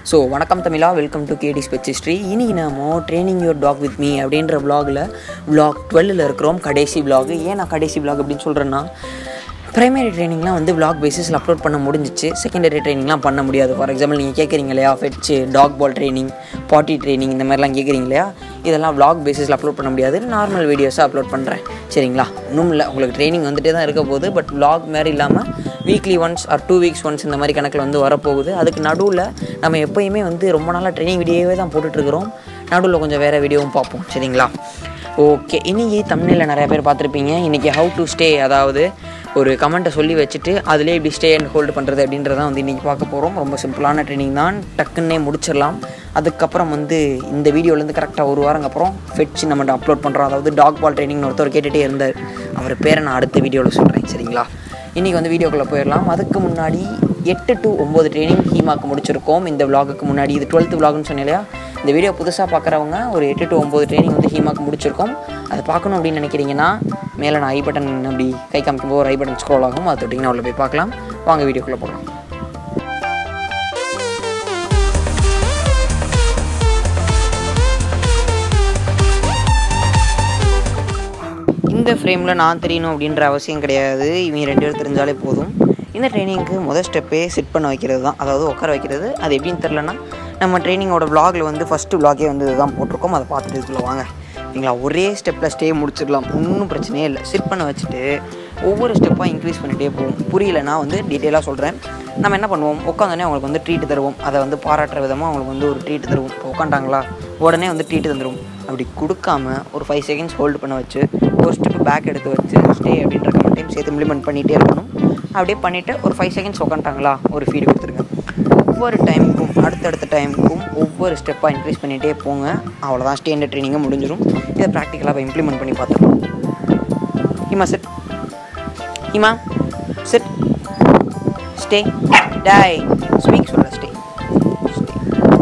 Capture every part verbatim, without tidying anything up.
So வணக்கம் தமிழா, welcome to KDS pet history. இன்றைக்கி நம்ம training your dog with me அப்படின்ற விலாகில் விலாக் டுவெல்லில் இருக்கிறோம். கடைசி விலாக். ஏன் நான் கடைசி விலாக் அப்படின்னு சொல்கிறேன்னா, ப்ரைமரி ட்ரைனிங்லாம் வந்து விலாக் பேசிஸில் அப்லோட் பண்ண முடிஞ்சிச்சு. செகண்டரி ட்ரைனிங்லாம் பண்ண முடியாது. ஃபார் எக்ஸாம்பிள் நீங்கள் கேட்குறீங்க இல்லையா, fetch, dog ball training, potty training, இந்த மாதிரிலாம் கேட்குறீங்க இல்லையா, இதெல்லாம் விலாக் பேசிஸில் அப்லோட் பண்ண முடியாது. நார்மல் வீடியோஸாக அப்லோட் பண்ணுறேன், சரிங்களா? இன்னும் இல்லை, உங்களுக்கு ட்ரைனிங் வந்துகிட்டே தான் இருக்க போகுது. பட் விலாக் மாதிரி இல்லாமல் weekly once or two weeks once இந்த மாதிரி கணக்கில் வந்து வரப்போகுது. அதுக்கு நடுவில் நம்ம எப்போயுமே வந்து ரொம்ப நாளாக ட்ரைனிங் வீடியோவே தான் போட்டுட்ருக்குறோம். நடுவில் கொஞ்சம் வேறு வீடியோவும் பார்ப்போம், சரிங்களா? ஓகே, இன்றைக்கி தமிழில் நிறையா பேர் பார்த்துருப்பீங்க. இன்றைக்கி ஹவு டு ஸ்டே, அதாவது ஒரு கமெண்ட்டை சொல்லி வச்சுட்டு அதிலே இப்படி ஸ்டே அண்ட் ஹோல்டு பண்ணுறது அப்படின்றதான் வந்து இன்றைக்கி பார்க்க போகிறோம். ரொம்ப சிம்பிளான ட்ரைனிங் தான், டக்குன்னே முடிச்சிடலாம். அதுக்கப்புறம் வந்து இந்த வீடியோலேருந்து கரெக்டாக ஒரு வாரங்க அப்புறம் ஃபெட்ச்சு நம்மகிட்ட அப்லோட் பண்ணுறோம். அதாவது டாக் பால் ட்ரைனிங்னு ஒருத்தர் கேட்டுகிட்டே இருந்தார். அவர் பேரை நான் அடுத்த வீடியோவில் சொல்கிறேன், சரிங்களா? இன்றைக்கி வந்து வீடியோக்குள்ளே போயிடலாம். அதுக்கு முன்னாடி எட்டு டு ஒம்பது ட்ரைனிங் ஹீமாக்கு முடிச்சிருக்கோம் இந்த விலாகுக்கு முன்னாடி. இது டுவெல்த்து விலாகுன்னு சொன்னேன் இல்லையா? இந்த வீடியோ புதுசாக பார்க்குறவங்க ஒரு எட்டு டு ஒம்பது ட்ரைனிங் வந்து ஹீமாக்கு முடிச்சிருக்கோம். அதை பார்க்கணும் அப்படின்னு நினைக்கிறீங்கன்னா மேலே நான் ஐ பட்டன் அப்படி கை காமிக்கும்போது ஒரு ஐ பட்டன் ஸ்க்ரோல் ஆகும், அதை தொட்டிங்கன்னா உள்ள போய் பார்க்கலாம். வாங்க வீடியோக்குள்ளே போகலாம். இந்த ஃப்ரேமில் நான் தெரியணும் அப்படின்ற அவசியம் கிடையாது. இவங்க ரெண்டு பேர் தெரிஞ்சாலே போதும். இந்த ட்ரைனிங்க்கு முதல் ஸ்டெப்பே செட் பண்ண வைக்கிறது தான், அதாவது உட்கார வைக்கிறது. அது எப்படின்னு தெரிலனா நம்ம ட்ரைனிங்கோட விலாகில் வந்து ஃபஸ்ட்டு விலாகே வந்து இதுதான் போட்டிருக்கோம். அதை பார்த்துட்டு இதுக்குள்ள வாங்க, சரிங்களா? ஒரே ஸ்டெப்பில் ஸ்டே முடிச்சிடலாம், ஒன்றும் பிரச்சனையே இல்லை. செட் பண்ண வச்சுட்டு ஒவ்வொரு ஸ்டெப்பாக இன்க்ரீஸ் பண்ணிகிட்டே போவோம். புரியலைன்னா வந்து டீட்டெயிலாக சொல்கிறேன். நம்ம என்ன பண்ணுவோம், உட்காந்தோடனே அவங்களுக்கு வந்து ட்ரீட்டு தருவோம். அதை வந்து பாராட்டுற விதமாக அவங்களுக்கு வந்து ஒரு ட்ரீட்டு தருவோம். இப்போ உட்காண்டாங்களா, உடனே வந்து ட்ரீட்டு தந்துடுவோம். அப்படி கொடுக்காம ஒரு ஃபைவ் செகண்ட்ஸ் ஹோல்டு பண்ண வச்சு ஒரு ஸ்டெப்பு பேக் எடுத்து வச்சு ஸ்டே அப்படின்ற கமெண்ட் டைம் சேர்த்து இம்ப்ளிமெண்ட் பண்ணிகிட்டே இருக்கணும். அப்படியே பண்ணிவிட்டு ஒரு ஃபைவ் செகண்ட்ஸ் உட்காந்துட்டாங்களா, ஒரு ஃபீடு கொடுத்துருங்க. ஒவ்வொரு டைமுக்கும் அடுத்தடுத்த டைமுக்கும் ஒவ்வொரு ஸ்டெப்பாக இன்க்ரீஸ் பண்ணிகிட்டே போங்க. அவ்வளோதான், ஸ்டேண்டர்ட் ட்ரைனிங்கை முடிஞ்சிடும். இதை ப்ராக்டிக்கலாக இப்போ இம்ப்ளிமெண்ட் பண்ணி பார்த்துருவோம். Hima set, Hima sit, stay, டை, ஸ்பீக் சொல்ல, ஸ்டே, ஸ்டே,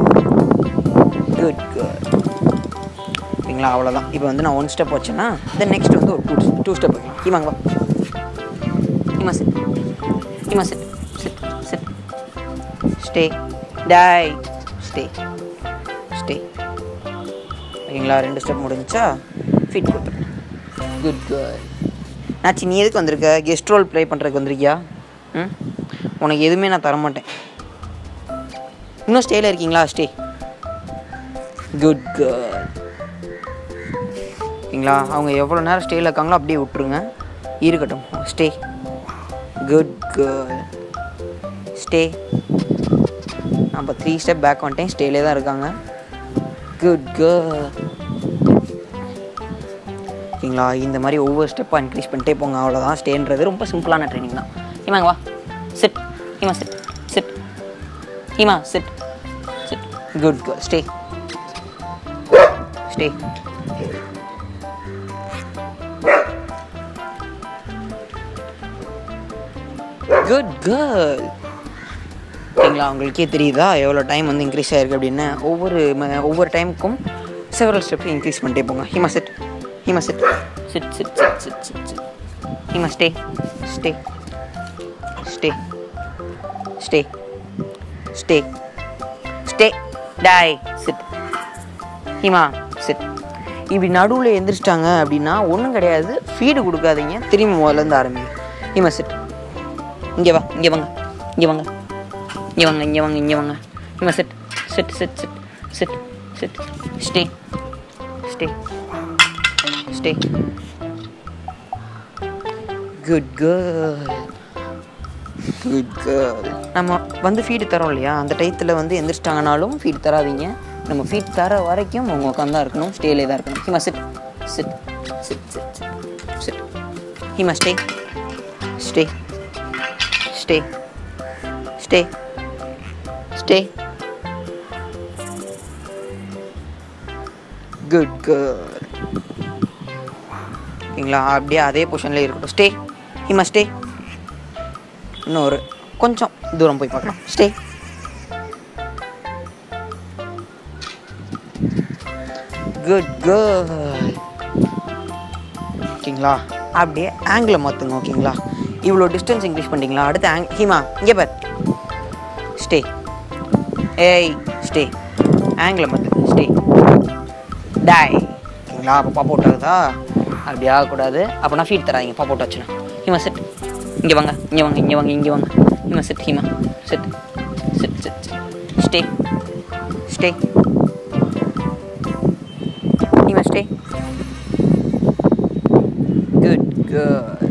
குட் குட், சரிங்களா? அவ்வளோதான். இப்போ வந்து நான் ஒன் ஸ்டெப் வச்சேன்னா தென் நெக்ஸ்ட் வந்து ஒரு டூ டூ ஸ்டெப் வைக்கலாம். ஹிமாங்க வா, Hima set, Hima sit, sit sit, stay, டை, ஸ்டே, ஸ்டே, ஓகேங்களா? ரெண்டு ஸ்டெப் முடிஞ்சிச்சா, ஃபீட் கொடுத்துருங்க. Good good. நாச்சி, நீ எதுக்கு வந்திருக்க? கெஸ்ட் ரோல் ப்ளே பண்ணுறதுக்கு வந்திருக்கியா? ம், உனக்கு எதுவுமே நான் தரமாட்டேன். இன்னும் ஸ்டேயில் இருக்கீங்களா? ஸ்டே, குட் குட், ஓகேங்களா? அவங்க எவ்வளோ நேரம் ஸ்டேயில் இருக்காங்களோ அப்படியே விட்டுருங்க, இருக்கட்டும். Stay, good good, stay. நம்ம த்ரீ ஸ்டெப் பேக் வந்துட்டேன், ஸ்டேலே தான் இருக்காங்க. குட் குட், ஓகேங்களா? இந்த மாதிரி ஒவ்வொரு ஸ்டெப்பாக இன்க்ரீஸ் பண்ணிட்டே போங்க. அவ்வளோதான், ஸ்டேன்றது ரொம்ப சிம்பிளான ட்ரைனிங் தான். ஹிமாங்க வா, sit, Hima sit, sit, Hima sit, sit, good good, stay, stay, good girl, ஓகேங்களா? உங்களுக்கே தெரியுதா எவ்வளோ டைம் வந்து இன்க்ரீஸ் ஆகிருக்கு அப்படின்னு? ஒவ்வொரு ஒவ்வொரு டைமுக்கும் செவரல் ஸ்டெப்ஸ் இன்க்ரீஸ் பண்ணிட்டே போங்க. Hima set, Hima set, sit sit sit sit sit sit, Hima stay, stay, stay, stay, stay, stay, டை, சிட், ஹிமா சிட். இப்படி நடுவில் எந்திரிச்சிட்டாங்க அப்படின்னா ஒன்றும் கிடையாது, ஃபீடு கொடுக்காதீங்க, திரும்பி முதலேருந்து ஆரம்பிங்க. ஹிமா சிட், இங்கே வா, இங்கே வாங்க, இங்கே வாங்க, இங்கே வாங்க, இங்கே வாங்க, இங்கே வாங்க. Hima sit, sit sit sit sit sit, stay, stay, stay, good girl, good girl. நம்ம வந்து ஃபீடு தரோம் இல்லையா, அந்த டயத்தில் வந்து எந்திரிச்சிட்டாங்கனாலும் ஃபீட் தராதிங்க. நம்ம ஃபீட் தர வரைக்கும் அவங்க உட்காந்து தான் இருக்கணும், ஸ்டேலே தான் இருக்கணும். Hima sit, sit sit sit sit sit, Hima stay, stay, stay, stay, stay, good girl, ஓகேங்களா? அப்படியே அதே பொசிஷன்லேயே இருக்கட்டும். Stay, Hima stay. இன்னொரு கொஞ்சம் தூரம் போய் பார்க்கலாம். ஸ்டே, குட் கேர்ள், ஓகேங்களா? அப்படியே ஆங்கிளை மாற்றுங்க, ஓகேங்களா? இவ்வளோ டிஸ்டன்ஸ் இன்க்ரீஸ் பண்ணிட்டீங்களா? அடுத்து ஆங் ஹீமா இங்கே பார், ஸ்டே, ஏய் ஸ்டே. ஆங்கிளை மாற்று. ஸ்டே. டாய். ஓகேங்களா? அப்போ பாப் அவுட் ஆகுதா? அப்படி ஆகக்கூடாது. அப்போனா ஃபீட் தராதிங்க பாப் அவுட் ஆச்சுன்னா. ஹீமா செட். இங்கே வாங்க, இங்கே வாங்க, இங்கே வாங்க, இங்கே வாங்க. Hima sit. Hima sit. Sit sit stay. Stay. Hima stay. Good good.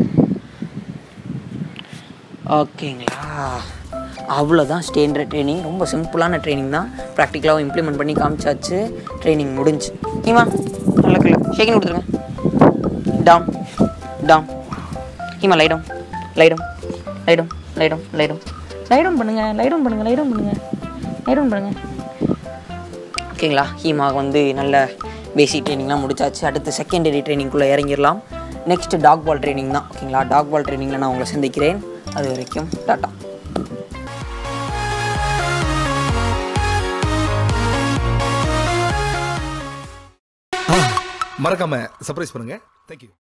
ஓகேங்களா? அவ்வளோதான் ஸ்டேன்ற ட்ரைனிங். ரொம்ப சிம்பிளான ட்ரைனிங் தான். ப்ராக்டிக்கலாகவும் இம்ப்ளிமெண்ட் பண்ணி காமிச்சாச்சு. ட்ரைனிங் முடிஞ்சு. ஹீமா நல்ல கல்ல ஷேக்கிங் கொடுத்துருங்க. Down down. Hima lie down lie down lie down lie down lie down lie down பண்ணுங்கள் லை டவுன் பண்ணுங்கள் லை டவுன் பண்ணுங்கள் லை டவுன் பண்ணுங்கள். ஓகேங்களா? ஹீமாக வந்து நல்ல பேசிக் ட்ரைனிங்லாம் முடிச்சாச்சு. அடுத்து செகண்டரி ட்ரைனிங்குள்ளே இறங்கிடலாம். நெக்ஸ்ட் டாக் பால் ட்ரைனிங் தான். ஓகேங்களா? டாக் பால் ட்ரைனிங்கில் நான் உங்களை சந்திக்கிறேன். அது வரைக்கும் டாட்டா. மறக்காம சர்ப்ரைஸ் பண்ணுங்க. தேங்க்யூ.